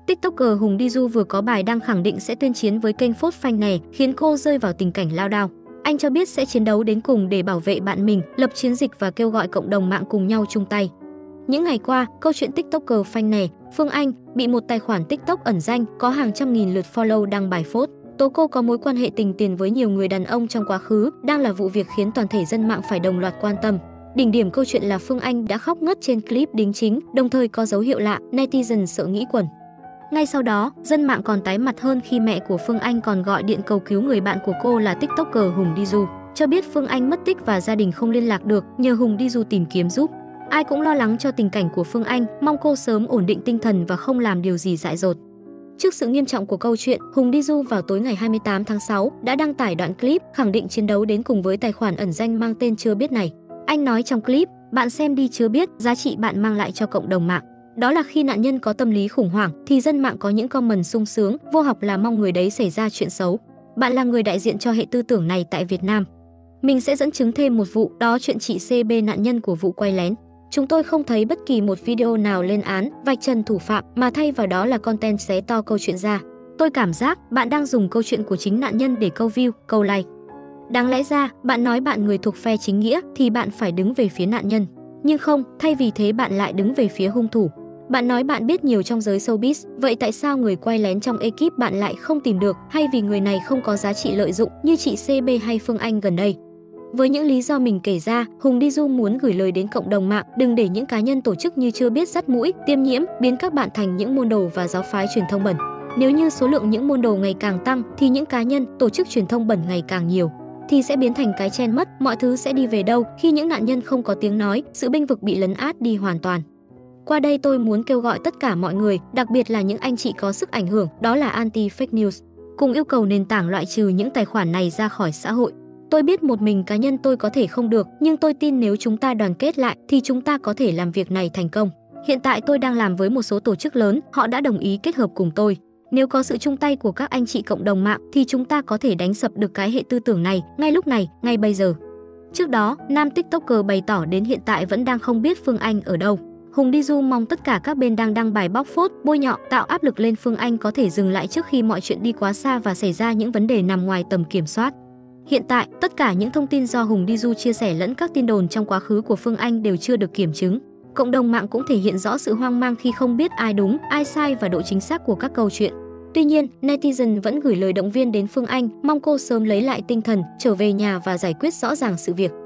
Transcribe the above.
TikToker Hùng Đi-du vừa có bài đăng khẳng định sẽ tuyên chiến với kênh Phốt Phanh nè, khiến cô rơi vào tình cảnh lao đao. Anh cho biết sẽ chiến đấu đến cùng để bảo vệ bạn mình, lập chiến dịch và kêu gọi cộng đồng mạng cùng nhau chung tay. Những ngày qua, câu chuyện TikToker Phanh nè, Phương Anh bị một tài khoản TikTok ẩn danh có hàng trăm nghìn lượt follow đăng bài phốt tố cô có mối quan hệ tình tiền với nhiều người đàn ông trong quá khứ, đang là vụ việc khiến toàn thể dân mạng phải đồng loạt quan tâm. Đỉnh điểm câu chuyện là Phương Anh đã khóc ngất trên clip đính chính, đồng thời có dấu hiệu lạ, netizen sợ nghĩ quẩn. Ngay sau đó, dân mạng còn tái mặt hơn khi mẹ của Phương Anh còn gọi điện cầu cứu người bạn của cô là TikToker Hùng Đi-du, cho biết Phương Anh mất tích và gia đình không liên lạc được, nhờ Hùng Đi-du tìm kiếm giúp. Ai cũng lo lắng cho tình cảnh của Phương Anh, mong cô sớm ổn định tinh thần và không làm điều gì dại dột. Trước sự nghiêm trọng của câu chuyện, Hùng Đi-du vào tối ngày 28 tháng 6 đã đăng tải đoạn clip khẳng định chiến đấu đến cùng với tài khoản ẩn danh mang tên Chưa Biết này. Anh nói trong clip, bạn xem đi chưa biết giá trị bạn mang lại cho cộng đồng mạng. Đó là khi nạn nhân có tâm lý khủng hoảng thì dân mạng có những comment sung sướng, vô học là mong người đấy xảy ra chuyện xấu. Bạn là người đại diện cho hệ tư tưởng này tại Việt Nam. Mình sẽ dẫn chứng thêm một vụ, đó chuyện chị CB nạn nhân của vụ quay lén. Chúng tôi không thấy bất kỳ một video nào lên án, vạch trần thủ phạm mà thay vào đó là content xé to câu chuyện ra. Tôi cảm giác bạn đang dùng câu chuyện của chính nạn nhân để câu view, câu like. Đáng lẽ ra, bạn nói bạn người thuộc phe chính nghĩa thì bạn phải đứng về phía nạn nhân. Nhưng không, thay vì thế bạn lại đứng về phía hung thủ. Bạn nói bạn biết nhiều trong giới showbiz, vậy tại sao người quay lén trong ekip bạn lại không tìm được, hay vì người này không có giá trị lợi dụng như chị CB hay Phương Anh gần đây? Với những lý do mình kể ra, Hùng Đi-du muốn gửi lời đến cộng đồng mạng, đừng để những cá nhân tổ chức như Chưa Biết dắt mũi, tiêm nhiễm, biến các bạn thành những môn đồ và giáo phái truyền thông bẩn. Nếu như số lượng những môn đồ ngày càng tăng thì những cá nhân, tổ chức truyền thông bẩn ngày càng nhiều, thì sẽ biến thành cái chen mất, mọi thứ sẽ đi về đâu khi những nạn nhân không có tiếng nói, sự bênh vực bị lấn át đi hoàn toàn. Qua đây tôi muốn kêu gọi tất cả mọi người, đặc biệt là những anh chị có sức ảnh hưởng, đó là anti-fake news, cùng yêu cầu nền tảng loại trừ những tài khoản này ra khỏi xã hội. Tôi biết một mình cá nhân tôi có thể không được, nhưng tôi tin nếu chúng ta đoàn kết lại thì chúng ta có thể làm việc này thành công. Hiện tại tôi đang làm với một số tổ chức lớn, họ đã đồng ý kết hợp cùng tôi. Nếu có sự chung tay của các anh chị cộng đồng mạng thì chúng ta có thể đánh sập được cái hệ tư tưởng này, ngay lúc này, ngay bây giờ. Trước đó, nam TikToker bày tỏ đến hiện tại vẫn đang không biết Phương Anh ở đâu. Hùng Đi-du mong tất cả các bên đang đăng bài bóc phốt, bôi nhọ, tạo áp lực lên Phương Anh có thể dừng lại trước khi mọi chuyện đi quá xa và xảy ra những vấn đề nằm ngoài tầm kiểm soát. Hiện tại, tất cả những thông tin do Hùng Đi-du chia sẻ lẫn các tin đồn trong quá khứ của Phương Anh đều chưa được kiểm chứng. Cộng đồng mạng cũng thể hiện rõ sự hoang mang khi không biết ai đúng, ai sai và độ chính xác của các câu chuyện. Tuy nhiên, netizen vẫn gửi lời động viên đến Phương Anh, mong cô sớm lấy lại tinh thần, trở về nhà và giải quyết rõ ràng sự việc.